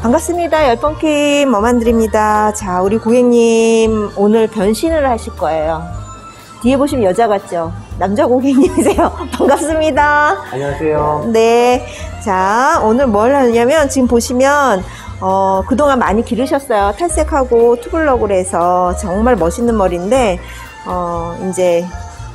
반갑습니다. 열번킴 머만드립니다. 자, 우리 고객님 오늘 변신을 하실 거예요. 뒤에 보시면 여자 같죠? 남자 고객님이세요. 반갑습니다. 안녕하세요. 네. 자, 오늘 뭘 하냐면 지금 보시면 그동안 많이 기르셨어요. 탈색하고 투블럭으로 해서 정말 멋있는 머리인데 이제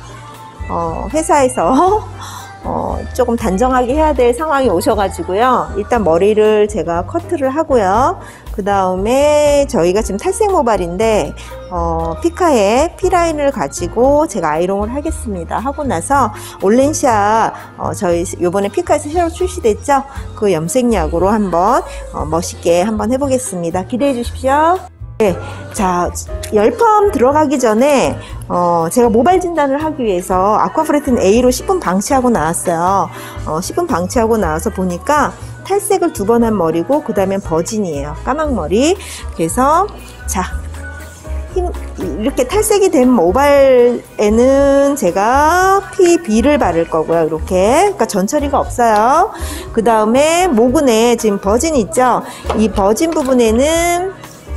회사에서 조금 단정하게 해야 될 상황이 오셔가지고요. 일단 머리를 제가 커트를 하고요. 그 다음에 저희가 지금 탈색 모발인데 피카의 P라인을 가지고 제가 아이롱을 하겠습니다. 하고 나서 올렌시아 저희 요번에 피카에서 새로 출시됐죠? 그 염색약으로 한번 멋있게 한번 해보겠습니다. 기대해 주십시오. 네, 자, 열펌 들어가기 전에 제가 모발 진단을 하기 위해서 아쿠아프레튼 A로 10분 방치하고 나왔어요. 10분 방치하고 나와서 보니까 탈색을 2번 한 머리고 그 다음엔 버진이에요. 까망머리. 그래서 자, 이렇게 탈색이 된 모발에는 제가 PB를 바를 거고요. 이렇게. 그러니까 전처리가 없어요. 그 다음에 모근에 지금 버진 있죠? 이 버진 부분에는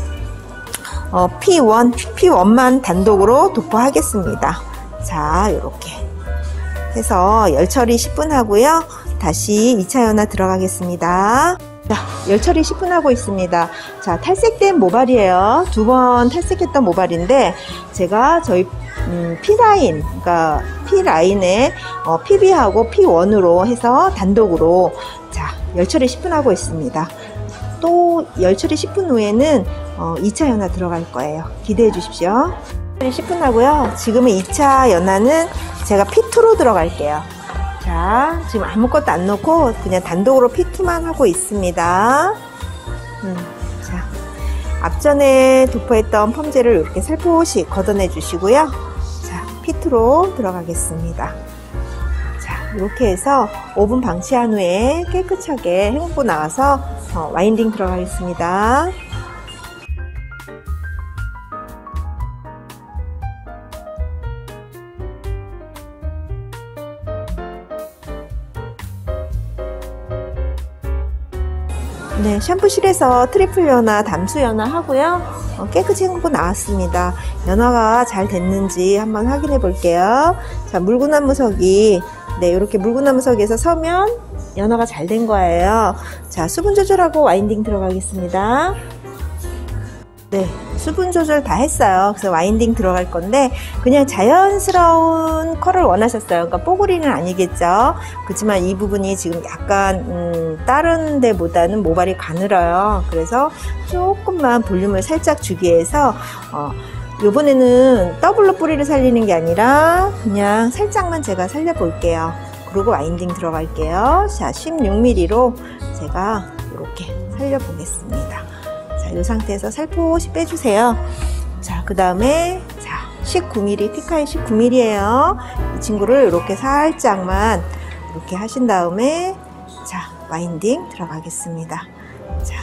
P1만 단독으로 도포하겠습니다. 자, 이렇게 해서 열처리 10분 하고요. 다시 2차 연화 들어가겠습니다. 자, 열처리 10분 하고 있습니다. 자, 탈색된 모발이에요. 2번 탈색했던 모발인데 제가 저희 P라인, 그러니까 P라인에 PB하고 P1으로 해서 단독으로 자, 열처리 10분 하고 있습니다. 또 열처리 10분 후에는 2차 연화 들어갈 거예요. 기대해 주십시오. 10분 하고요. 지금은 2차 연화는 제가 P2로 들어갈게요. 자, 지금 아무것도 안 넣고 그냥 단독으로 P2만 하고 있습니다. 자, 앞전에 도포했던 펌젤을 이렇게 살포시 걷어내 주시고요. 자, P2로 들어가겠습니다. 자, 이렇게 해서 5분 방치한 후에 깨끗하게 헹구고 나와서 와인딩 들어가겠습니다. 네, 샴푸실에서 트리플 연화, 담수 연화 하고요. 깨끗이 헹구고 나왔습니다. 연화가 잘 됐는지 한번 확인해 볼게요. 자, 물구나무석이 네, 이렇게 물구나무석에서 서면 연화가 잘 된 거예요. 자, 수분 조절하고 와인딩 들어가겠습니다. 네, 수분 조절 다 했어요. 그래서 와인딩 들어갈 건데 그냥 자연스러운 컬을 원하셨어요. 그러니까 뽀글이는 아니겠죠. 그렇지만 이 부분이 지금 약간 다른 데보다는 모발이 가늘어요. 그래서 조금만 볼륨을 살짝 주기 위해서 요번에는 더블로 뿌리를 살리는 게 아니라 그냥 살짝만 제가 살려볼게요. 그리고 와인딩 들어갈게요. 자, 16mm로 제가 이렇게 살려보겠습니다. 자, 이 상태에서 살포시 빼주세요. 자, 그 다음에 자, 19mm, 피카의 19mm예요. 이 친구를 이렇게 살짝만 이렇게 하신 다음에 자, 와인딩 들어가겠습니다. 자,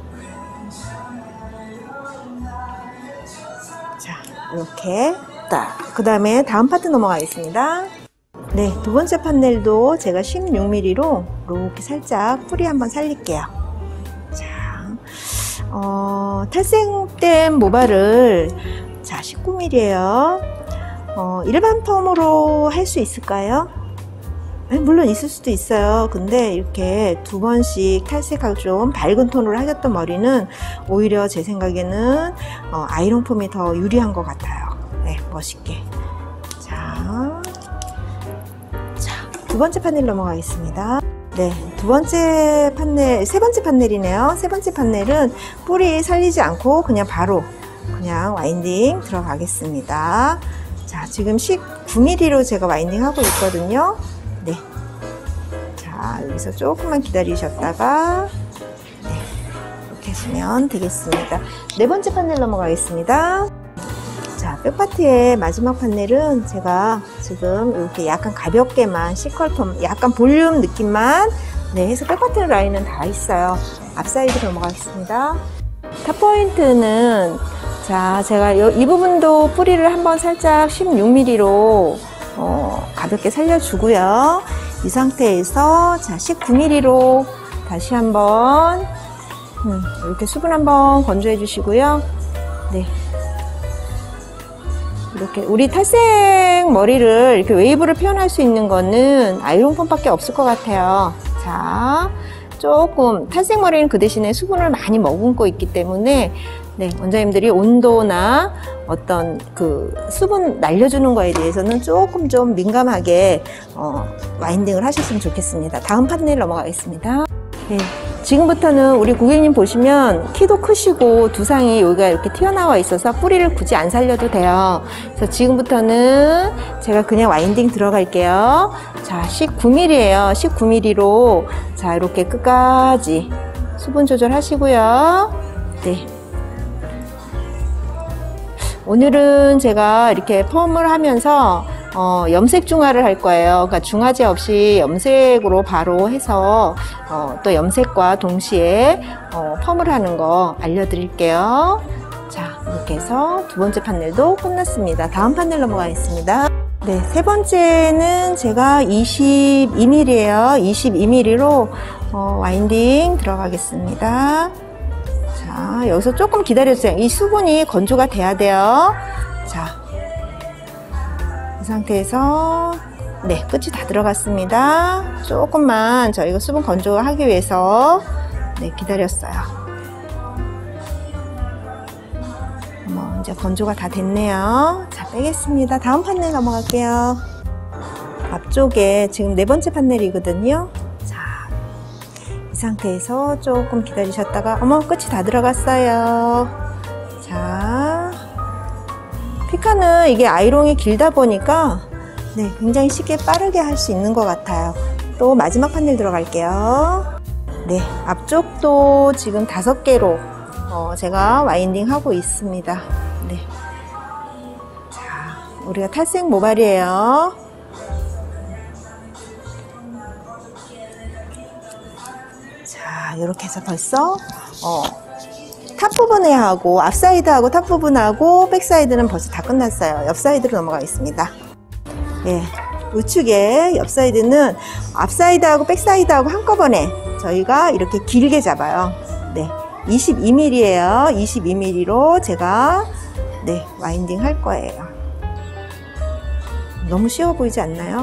이렇게 딱. 그 다음에 다음 파트 넘어가겠습니다. 네, 두 번째 판넬도 제가 16mm로 이렇게 살짝 뿌리 한번 살릴게요. 자, 탈색된 모발을 자, 19mm예요. 일반 펌으로 할 수 있을까요? 물론 있을 수도 있어요. 근데 이렇게 2번씩 탈색하고 좀 밝은 톤으로 하셨던 머리는 오히려 제 생각에는 아이롱 폼이 더 유리한 것 같아요. 네, 멋있게. 자, 두 번째 판넬 넘어가겠습니다. 네, 세 번째 판넬이네요. 세 번째 판넬은 뿌리 살리지 않고 그냥 바로 그냥 와인딩 들어가겠습니다. 자, 지금 19mm로 제가 와인딩 하고 있거든요. 네. 자, 여기서 조금만 기다리셨다가 네, 이렇게 하시면 되겠습니다. 네 번째 판넬 넘어가겠습니다. 자, 백파트의 마지막 판넬은 제가 지금 이렇게 약간 가볍게만 C컬톤, 약간 볼륨 느낌만 네, 해서 백파트 라인은 다 있어요. 앞사이드 넘어가겠습니다. 탑포인트는 자, 제가 이 부분도 뿌리를 한번 살짝 16mm로 가볍게 살려주고요. 이 상태에서 자, 19mm로 다시 한번 이렇게 수분 한번 건조해 주시고요. 네. 이렇게 우리 탈색 머리를 이렇게 웨이브를 표현할 수 있는 거는 아이롱 펌밖에 없을 것 같아요. 자, 조금 탈색 머리는 그 대신에 수분을 많이 머금고 있기 때문에 네, 원장님들이 온도나 어떤 그 수분 날려주는 거에 대해서는 조금 좀 민감하게 와인딩을 하셨으면 좋겠습니다. 다음 판넬 넘어가겠습니다. 네, 지금부터는 우리 고객님 보시면 키도 크시고 두상이 여기가 이렇게 튀어나와 있어서 뿌리를 굳이 안 살려도 돼요. 그래서 지금부터는 제가 그냥 와인딩 들어갈게요. 자, 19mm예요. 19mm로 자, 이렇게 끝까지 수분 조절하시고요. 네. 오늘은 제가 이렇게 펌을 하면서 염색 중화를 할 거예요. 그러니까 중화제 없이 염색으로 바로 해서 또 염색과 동시에 펌을 하는 거 알려드릴게요. 자, 이렇게 해서 두 번째 판넬도 끝났습니다. 다음 판넬 넘어가겠습니다. 네, 세 번째는 제가 22mm예요. 22mm로 와인딩 들어가겠습니다. 자, 여기서 조금 기다려주세요. 이 수분이 건조가 돼야 돼요. 자, 이 상태에서 네, 끝이 다 들어갔습니다. 조금만 저희가 수분 건조하기 위해서 네, 기다렸어요. 이제 건조가 다 됐네요. 자, 빼겠습니다. 다음 판넬 넘어갈게요. 앞쪽에 지금 네 번째 판넬이거든요. 이 상태에서 조금 기다리셨다가 어머, 끝이 다 들어갔어요. 자, 피카는 이게 아이롱이 길다 보니까 네, 굉장히 쉽게 빠르게 할 수 있는 것 같아요. 또 마지막 판넬 들어갈게요. 네, 앞쪽도 지금 5개로 제가 와인딩 하고 있습니다. 네. 자, 우리가 탈색 모발이에요. 자, 이렇게 해서 벌써 탑 부분에 하고 앞사이드하고 탑 부분하고 백사이드는 벌써 다 끝났어요. 옆사이드로 넘어가겠습니다. 예, 우측에 옆사이드는 앞사이드하고 백사이드하고 한꺼번에 저희가 이렇게 길게 잡아요. 네, 22mm예요. 22mm로 제가 네, 와인딩 할 거예요. 너무 쉬워 보이지 않나요?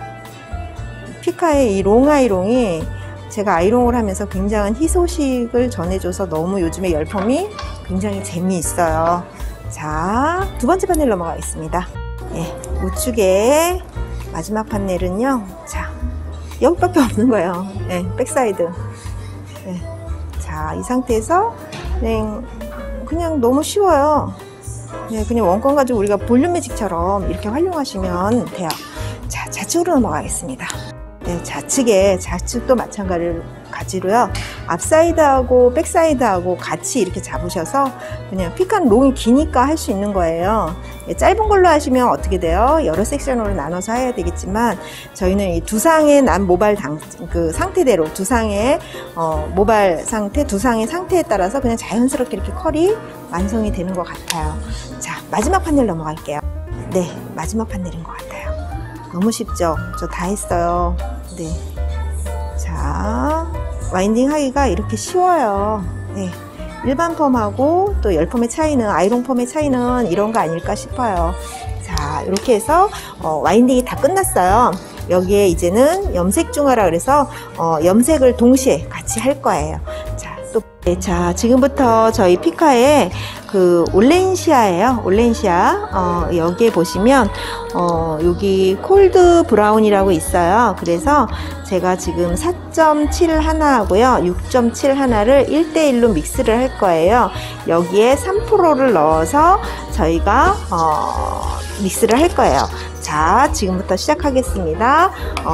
피카의 이 롱아이롱이 제가 아이롱을 하면서 굉장한 희소식을 전해줘서 너무 요즘에 열펌이 굉장히 재미있어요. 자, 두 번째 판넬 넘어가겠습니다. 예, 우측에 마지막 판넬은요. 자, 여기밖에 없는 거예요. 예, 백사이드. 예, 자, 이 상태에서 그냥 너무 쉬워요. 네, 그냥 원건 가지고 우리가 볼륨 매직처럼 이렇게 활용하시면 돼요. 자, 좌측으로 넘어가겠습니다. 네, 좌측도 마찬가지로요. 앞사이드하고 백사이드하고 같이 이렇게 잡으셔서 그냥 피카는 롱이 기니까 할 수 있는 거예요. 짧은 걸로 하시면 어떻게 돼요? 여러 섹션으로 나눠서 해야 되겠지만 저희는 이 두상의 난 모발 그 상태대로 두상의 모발 상태, 두상의 상태에 따라서 그냥 자연스럽게 이렇게 컬이 완성이 되는 것 같아요. 자, 마지막 판넬 넘어갈게요. 네, 마지막 판넬인 것 같아요. 너무 쉽죠? 저 다 했어요. 네. 자, 와인딩 하기가 이렇게 쉬워요. 네. 일반 펌하고 또 열펌의 차이는, 아이롱 펌의 차이는 이런 거 아닐까 싶어요. 자, 이렇게 해서 와인딩이 다 끝났어요. 여기에 이제는 염색 중화라 그래서 염색을 동시에 같이 할 거예요. 자, 또 자, 지금부터 저희 피카의 그 올렌시아예요. 올렌시아. 여기에 보시면 여기 콜드 브라운이라고 있어요. 그래서 제가 지금 4.7 하나하고요, 6.7 하나를 1대1로 믹스를 할 거예요. 여기에 3%를 넣어서 저희가 믹스를 할 거예요. 자, 지금부터 시작하겠습니다.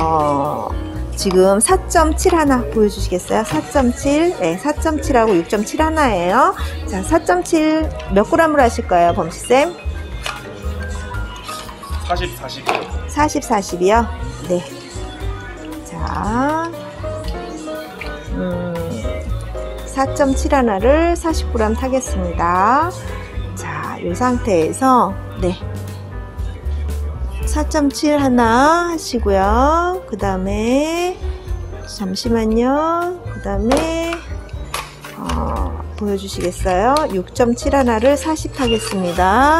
지금 4.7 하나 보여주시겠어요? 4.7, 네, 4.7하고 6.7 하나예요. 자, 4.7 몇 g으로 하실 거예요, 범시쌤? 40, 40이요. 40, 40이요? 네. 자, 4.7 하나를 40g 타겠습니다. 자, 이 상태에서, 네. 4.7 하나 하시고요. 그 다음에 잠시만요. 그 다음에 보여주시겠어요? 6.7 하나를 40 하겠습니다.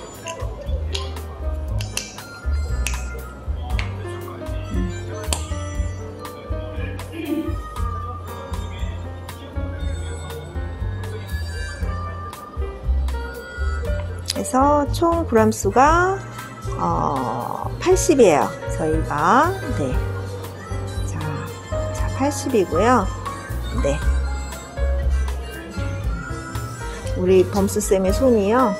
그래서 총 그램 수가 80이에요. 저희가 네. 자 80이고요. 네. 우리 범수쌤의 손이요.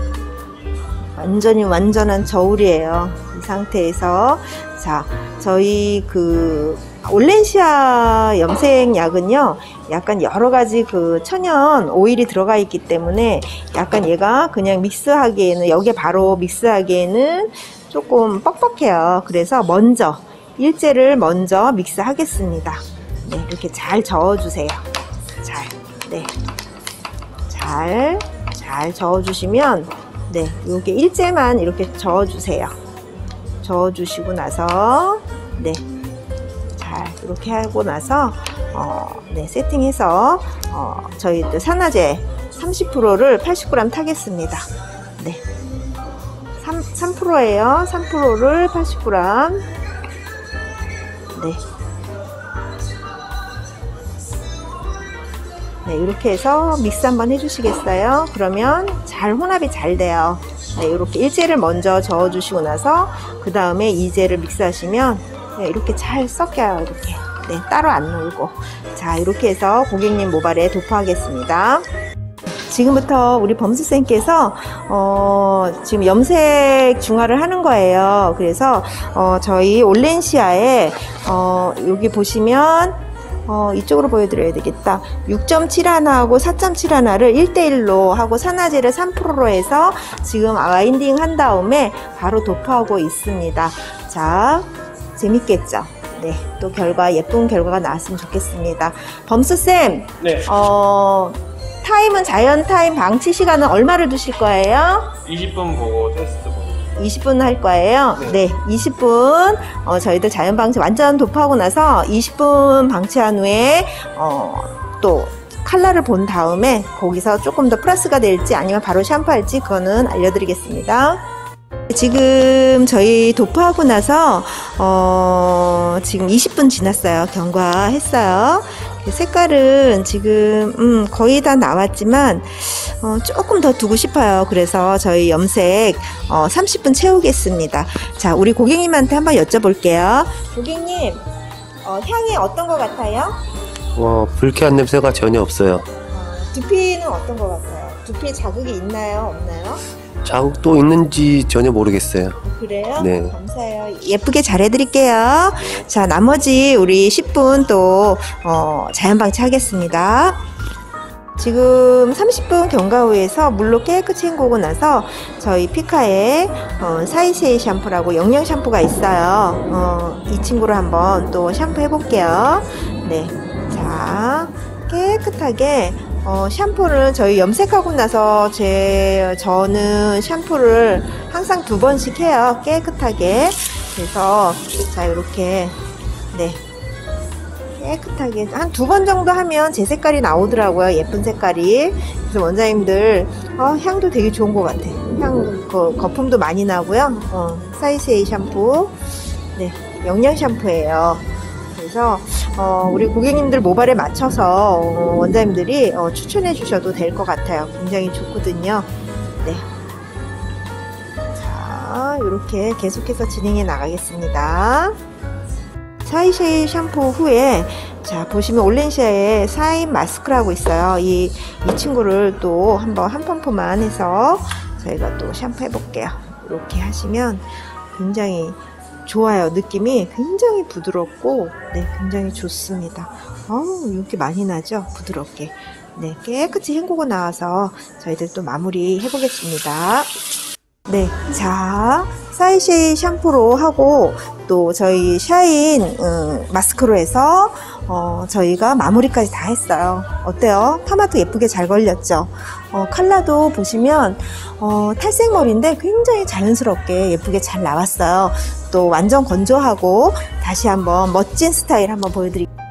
완전히 완전한 저울이에요. 이 상태에서 자 저희 그 올렌시아 염색약은요 약간 여러가지 그 천연 오일이 들어가 있기 때문에 약간 얘가 그냥 믹스하기에는 여기에 바로 믹스하기에는 조금 뻑뻑해요. 그래서 먼저 일제를 먼저 믹스하겠습니다. 네, 이렇게 잘 저어주세요. 네, 잘 저어주시면 네, 요게 일제만 이렇게 저어주세요. 저어주시고 나서 네. 이렇게 하고 나서 네, 세팅해서 저희 산화제 30%를 80g 타겠습니다. 네, 3%예요. 3%를 80g. 네. 네, 이렇게 해서 믹스 한번 해주시겠어요? 그러면 잘 혼합이 잘 돼요. 네, 이렇게 일제를 먼저 저어주시고 나서 그 다음에 이제를 믹스하시면 네, 이렇게 잘 섞여요. 이렇게 네, 따로 안 놀고. 자, 이렇게 해서 고객님 모발에 도포하겠습니다. 지금부터 우리 범수쌤께서 지금 염색 중화를 하는 거예요. 그래서 저희 올렌시아에 여기 보시면 이쪽으로 보여드려야 되겠다. 6.7 하나하고 4.7 하나를 1대1로 하고 산화제를 3%로 해서 지금 와인딩 한 다음에 바로 도포하고 있습니다. 자, 재밌겠죠? 네, 또 예쁜 결과가 나왔으면 좋겠습니다. 범수쌤, 네. 타임은 자연 타임 방치 시간은 얼마를 두실 거예요? 20분 보고 테스트 보고. 20분 할 거예요? 네, 20분. 저희들 자연 방치 완전 도포하고 나서 20분 방치한 후에, 또 컬러를 본 다음에 거기서 조금 더 플러스가 될지 아니면 바로 샴푸할지 그거는 알려드리겠습니다. 지금 저희 도포하고 나서 지금 20분 지났어요. 경과했어요. 색깔은 지금 거의 다 나왔지만 조금 더 두고 싶어요. 그래서 저희 염색 30분 채우겠습니다. 자, 우리 고객님한테 한번 여쭤볼게요. 고객님, 향이 어떤 것 같아요? 불쾌한 냄새가 전혀 없어요. 두피는 어떤 것 같아요? 두피에 자극이 있나요? 없나요? 자국도 있는지 전혀 모르겠어요. 그래요? 네. 감사해요. 예쁘게 잘 해드릴게요. 자, 나머지 우리 10분 또 자연 방치하겠습니다. 지금 30분 경과 후에서 물로 깨끗이 헹구고 나서 저희 피카에 사이쉐이 샴푸라고 영양 샴푸가 있어요. 이 친구를 한번 또 샴푸 해볼게요. 네, 자, 깨끗하게 샴푸를 저희 염색하고 나서 저는 샴푸를 항상 2번씩 해요. 깨끗하게. 그래서 자, 이렇게 네, 깨끗하게 한 2번 정도 하면 제 색깔이 나오더라고요. 예쁜 색깔이. 그래서 원장님들 향도 되게 좋은 것 같아. 거품도 많이 나고요. 사이쉐이 샴푸, 네, 영양 샴푸예요. 그래서 우리 고객님들 모발에 맞춰서 원장님들이 추천해 주셔도 될 것 같아요. 굉장히 좋거든요. 네. 자, 이렇게 계속해서 진행해 나가겠습니다. 사이쉐이 샴푸 후에 자, 보시면 올렌시아에 사인 마스크라고 있어요. 이 친구를 또 한번 한 펌프만 해서 저희가 또 샴푸 해볼게요. 이렇게 하시면 굉장히 좋아요. 느낌이 굉장히 부드럽고 네, 굉장히 좋습니다. 이렇게 많이 나죠? 부드럽게. 네, 깨끗이 헹구고 나와서 저희들 또 마무리 해보겠습니다. 네, 자, 사이쉐이 샴푸로 하고 또 저희 샤인 마스크로 해서 저희가 마무리까지 다 했어요. 어때요? 파마도 예쁘게 잘 걸렸죠? 컬러도 보시면 탈색머리인데 굉장히 자연스럽게 예쁘게 잘 나왔어요. 또 완전 건조하고 다시 한번 멋진 스타일 한번 보여드릴게요.